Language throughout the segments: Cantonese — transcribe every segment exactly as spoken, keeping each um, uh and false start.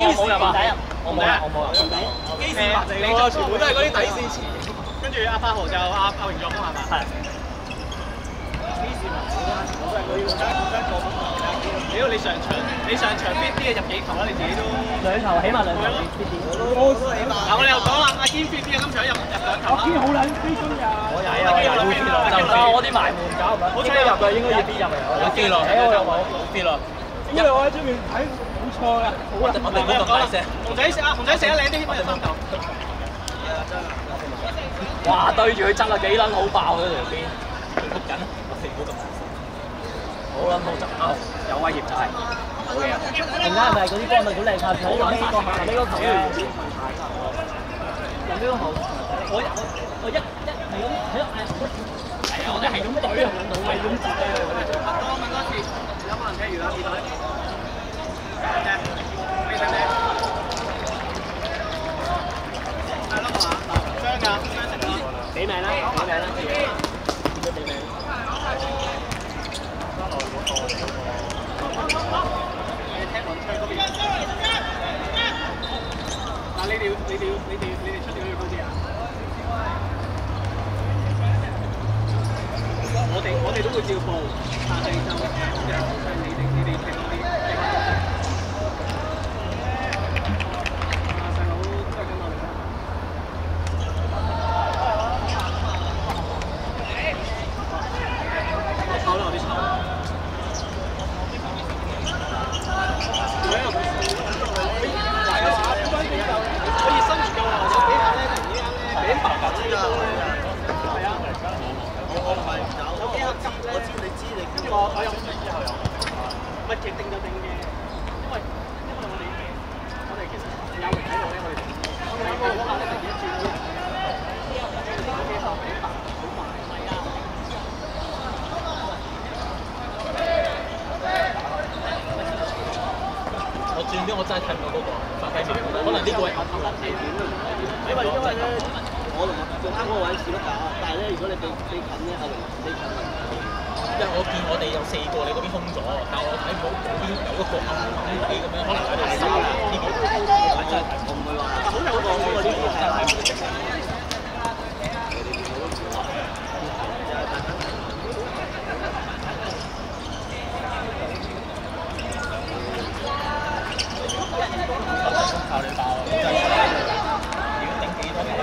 冇入啊！我冇啊！我冇啊！ 基線白嚟咯，全部都係嗰啲底線詞。跟住阿八號就阿阿榮作鋒係嘛？係。基線白全部都係嗰啲將將個鋒。屌你上場，你上場 fit 啲嘅入幾球啦？你自己都兩球，起碼兩球 fit 啲。 我都起碼。嗱，我哋又講啦，阿堅 fit 啲嘅今場入入兩球啦。阿堅好撚 fit 㗎。我有啊，我有 fit 咯。 就得我啲埋門搞唔得。好彩入嘅應該要 fit 入嚟。 有機咯， 睇我有冇 fit 咯。 因為我喺出面睇冇錯㗎。好啦， 我哋唔好咁大聲。熊仔食啊，熊仔食得靚啲，乜嘢三球？ 哇！對住佢執啊，幾撚好爆嗰條邊，佢撲緊，我哋唔好咁大聲。好撚好執啊！有威脅就係好嘢。陣間係咪嗰啲幫到好靚啊？好撚呢個下呢個球啊！有呢個球，我我我一一係咁喺度嗌，係啊！我哋係咁懟啊，係咁懟啊！ 多問多次，有冇人聽完啦？二隊。咩聲咩？係咯嘛，雙㗎，雙成啦。俾命啦，俾命啦，自己自己俾命。你聽我吹嗰邊。嗱，你哋要你哋要你哋你哋出條要高啲啊！我哋我哋都會照報，但係就係你哋你哋停嗰啲。我真係睇唔到嗰個發揮面，可能呢個係後頭睇片咯。因為因為咧，我同做啱嗰個位試得打，但係咧，如果你俾俾近咧，後嚟俾近。因為我見我哋有四個，你嗰邊空咗，但係我睇唔到嗰邊有一個暗暗底咁樣，可能喺度收啦。呢邊真係我唔會話，好有個嗰個呢啲真係睇唔到。靠你爆！真係已經頂幾多球？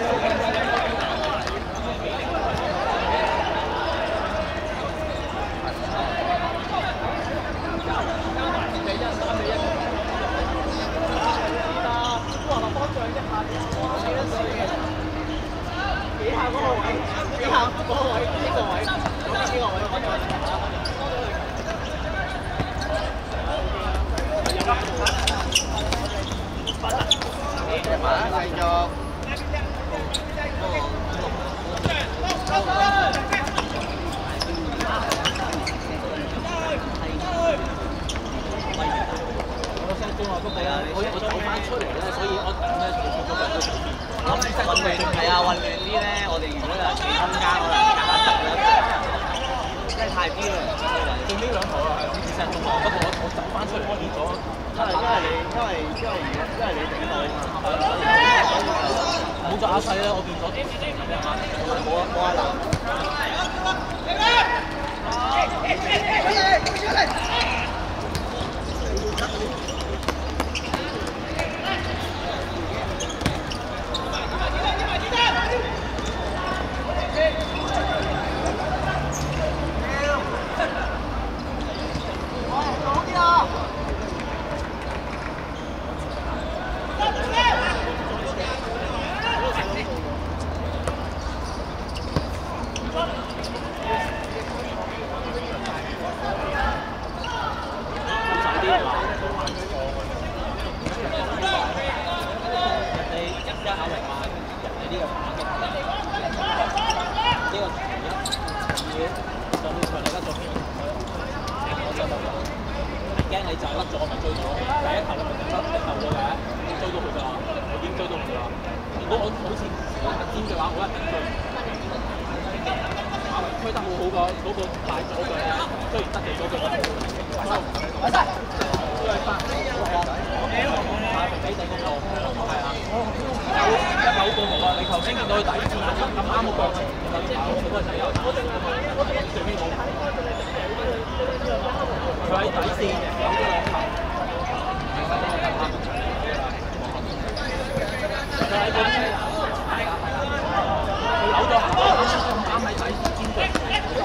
幾下嗰個位，幾下嗰個位，呢個位，呢個位，馬上繼續。我想轉話谷地啊！我我走翻出嚟咧，所以我咧做咗個都咁混亂係啊，混亂啲咧，我哋如果有幾空間，可能夾下得啦。真係太啲啦！中呢兩球啊，係其實仲話不過我我走翻出嚟，我變咗。因為因為你因為因為因為你頂到啊嘛。冇咗阿細啦，我變咗冇啊冇阿南。 先見到佢底線，咁啱個角前，即係我嗰個仔又打最尾冇，佢喺底線有咗兩球，佢喺嗰邊扭咗行，啱喺底線邊度。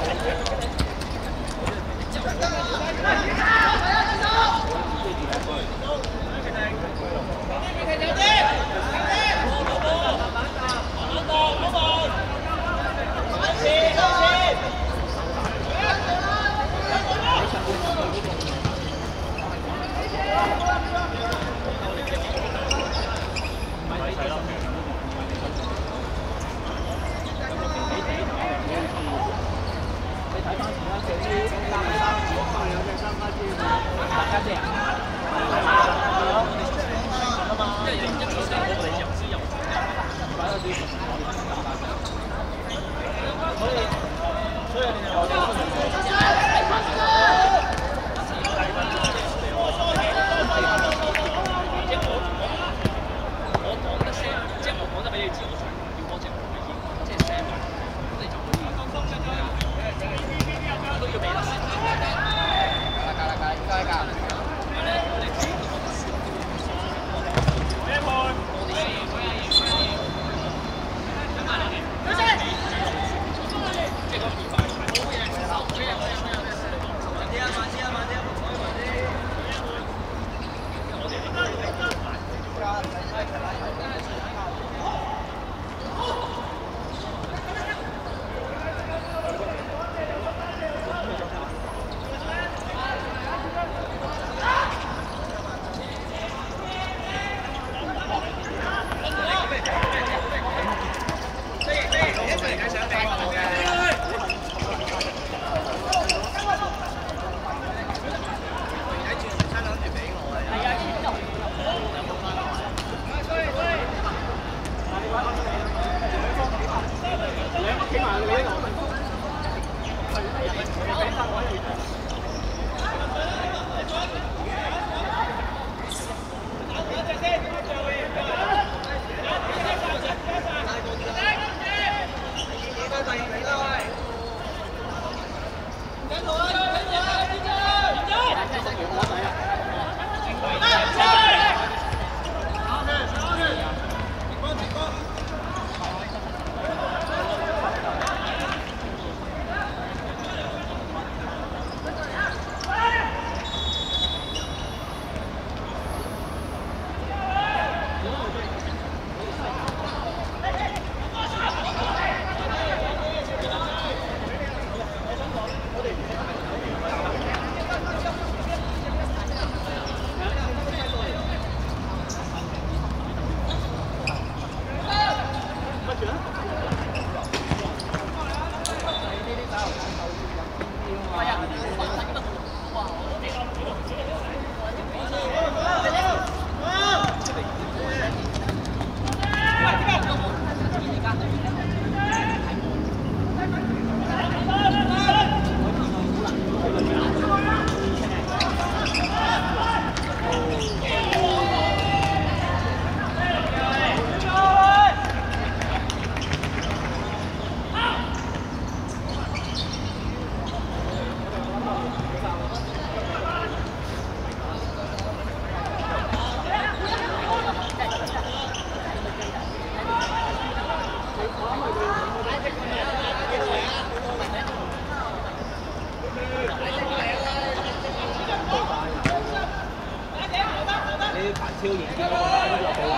超然見到我打咗落去。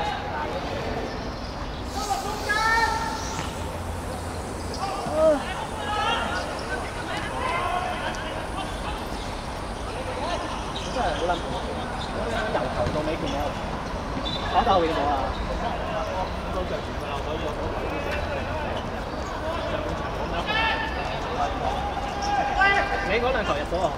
真係好撚由頭到尾見到，打到佢冇啊！都着住個漏斗做好你嗰兩球入咗啊！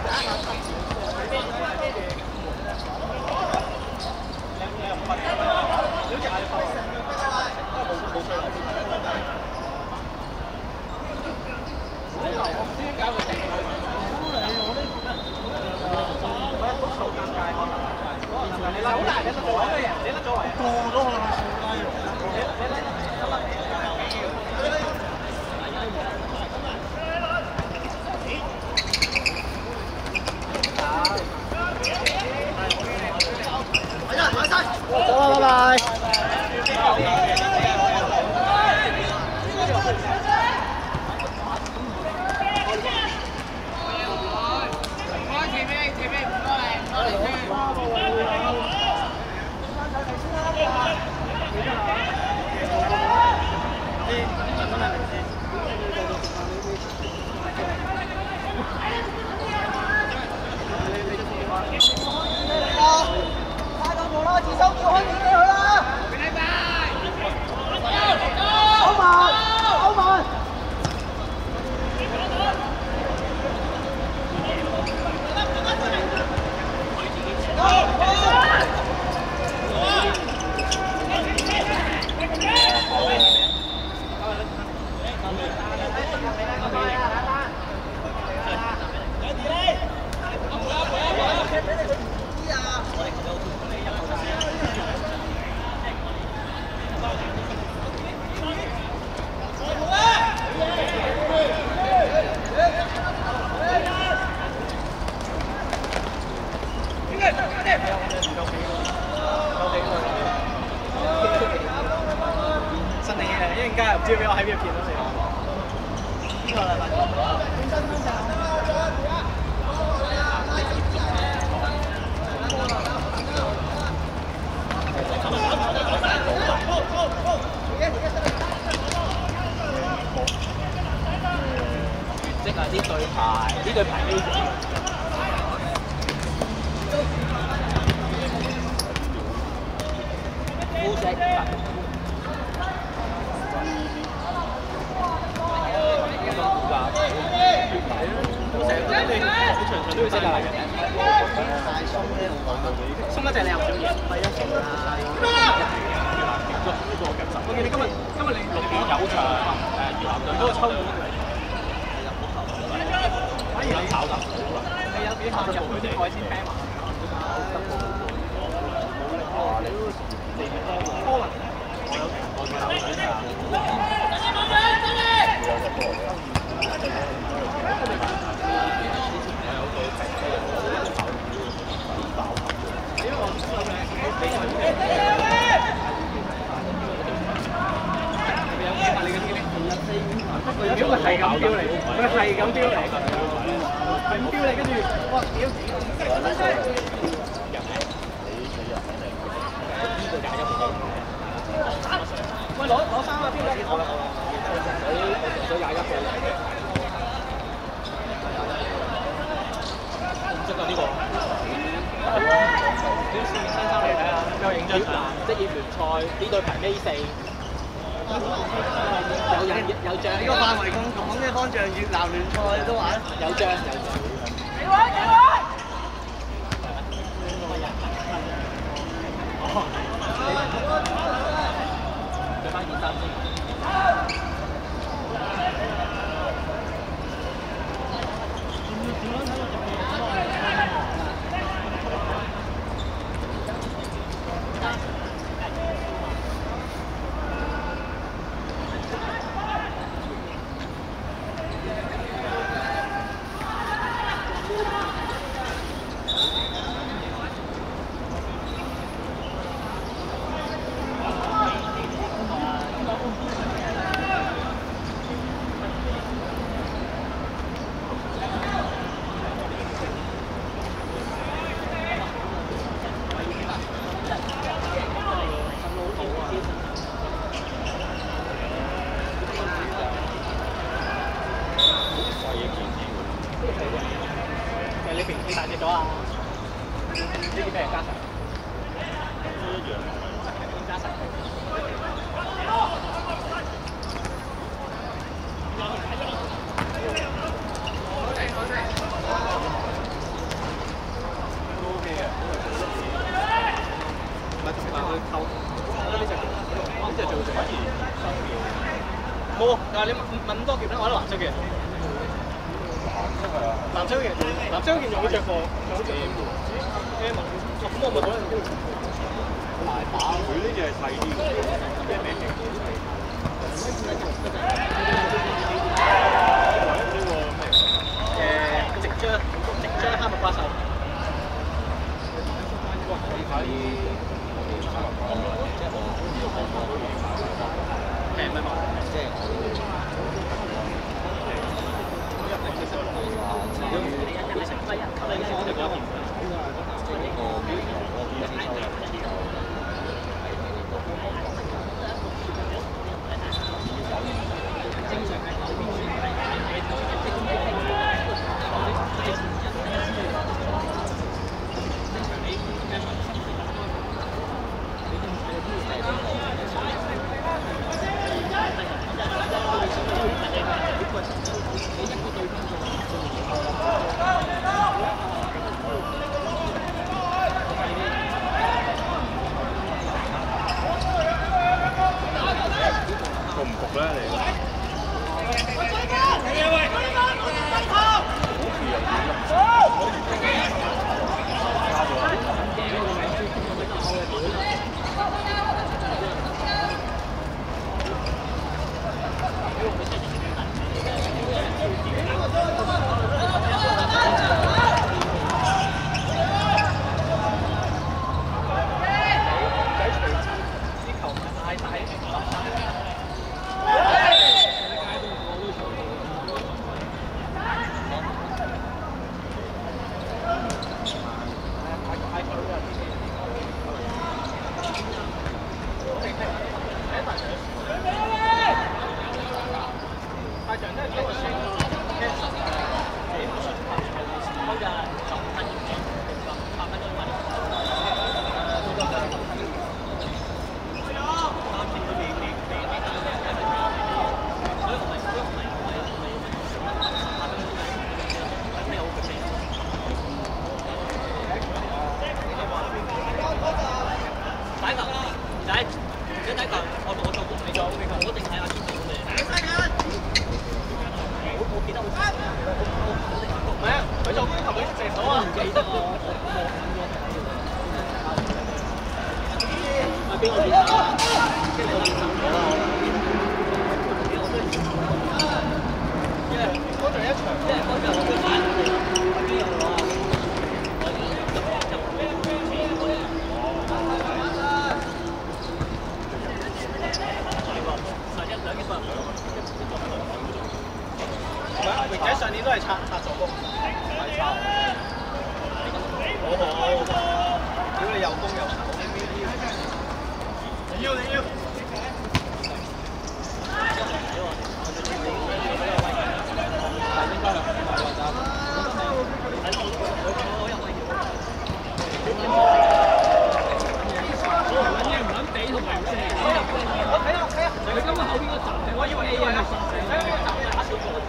快！ 你甩咗位啊？過咗去啦！你你甩走啦，拜拜。 新嚟嘅，一陣間唔知俾我喺邊度見到你。呢個禮拜。 即係呢對牌，呢對牌呢烏石。場場都要識㗎， 太鬆咧，鬆一隻你又唔中意，係啊，鬆啦。我見你今日今日你六點有場誒越南隊嗰個抽冠，反而你炒得好啦，你有幾下入嗰啲蓋先啤埋。可能如果佢係咁飆嚟，佢係咁飆嚟，係咁飆嚟，跟住哇屌！喂，攞攞衫啊，邊個？好啦好啦，攞廿一號。唔識啊呢個。小試先生你睇下，又影張相。職業聯賽呢隊排尾四。有人有獎，呢個範圍咁廣嘅方丈越南聯賽都玩，有獎有獎。幾位幾位？哦，着翻件衫先。你平時大隻咗啊？呢件咩加成？都一樣。加成。都 OK 嘅。唔係同埋佢扣，我覺得呢隻呢隻最好食。冇，但係你問問多件咧，我覺得藍色嘅。藍色嘅，藍色嗰件仲好着貨，仲好着。 咁我咪嗰陣大把，佢呢隻係細啲嘅，咩名嘅？誒，直張直張哈密瓜細。哇！可以睇哈密瓜即係我平咪嘛？即係我。榮仔上年都係拆拆助攻，係抄。好好，屌你又攻又拆。你要你要。我睇下睇下，佢今日後邊個站，我以為 A 啊，睇下個站打少咗。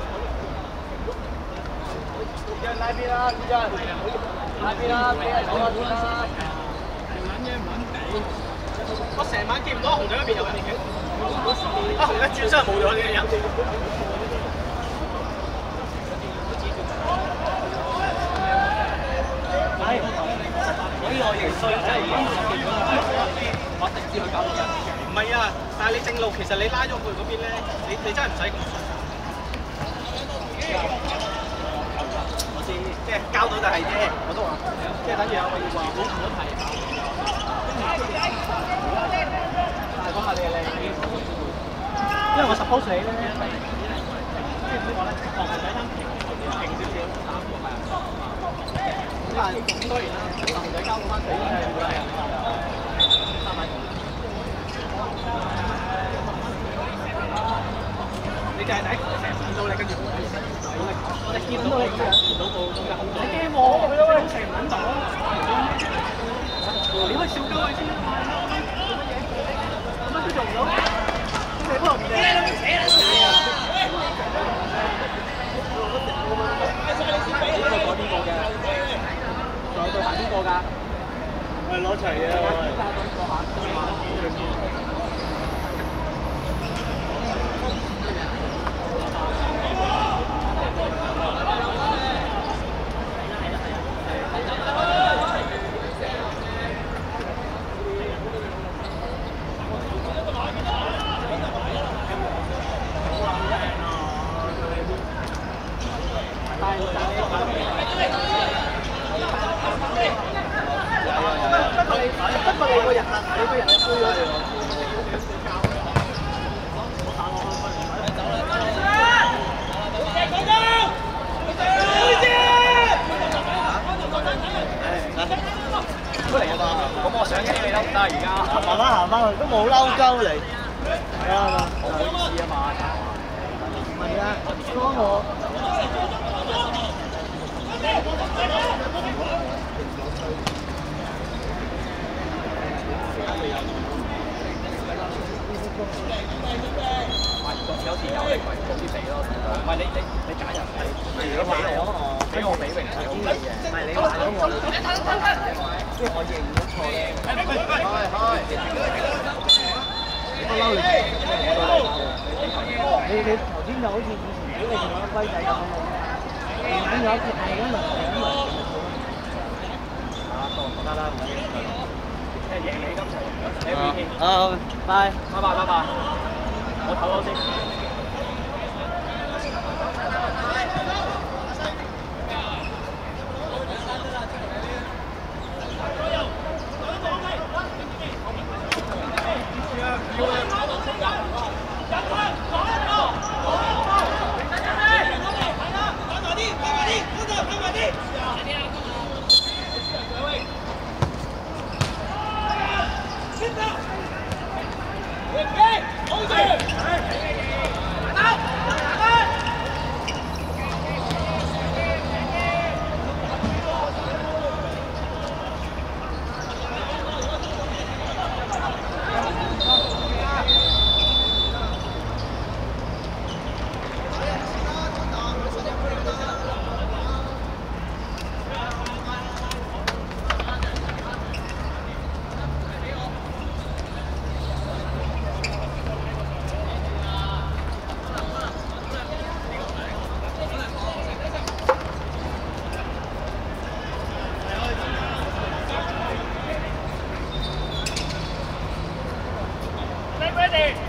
拉邊啦，依家拉邊啦，俾人走啦，先啦。撚嘢唔撚地，我成晚見唔到紅隊嗰邊有人嘅，啊紅隊轉身冇咗呢個人。係，所以我認衰真係我直接去搞到人。唔係啊，但係你正路其實你拉咗佢嗰邊咧，你你真係唔使咁衰。即係交到就係啫，我都話，即係等住有個要話，好唔好提？大講下你靚，因為我 suppose 你咧，即係點講咧？學係睇翻平少少，三個係啊。咁但係咁當然啦，男仔交到翻死係會係三米。你就係睇成日見到你跟住。我哋見到你見到部咁嘅控制，你驚我？佢都成唔撚到。你可以笑鳩佢先。做乜嘢？乜都做唔到。你幫唔掂。扯撚曬啊！呢個改邊個嘅？仲有對鞋邊個㗎？我係攞齊嘅。 你，不過你個人啊，你個人係灰咗。 出嚟啊嘛！咁我想機你得唔得而家？ 慢慢行翻去，都冇嬲鳩你。係啊， 唔好意思啊嘛。 唔係啊，當我。 有時有力咪高啲俾咯，唔係你你你揀人係，如果俾我，俾我俾榮係 O K 嘅，唔係你話咗我，因為我認咗錯咧。開開，不嬲你， 你你頭先就好似以前俾你仲有龜仔咁樣，咁有一係咁嚟咁嚟。 啊，當得啦，唔緊要，即係贏你今場，你 O K。 啊，拜拜拜拜拜，我唞咗先。 Ready?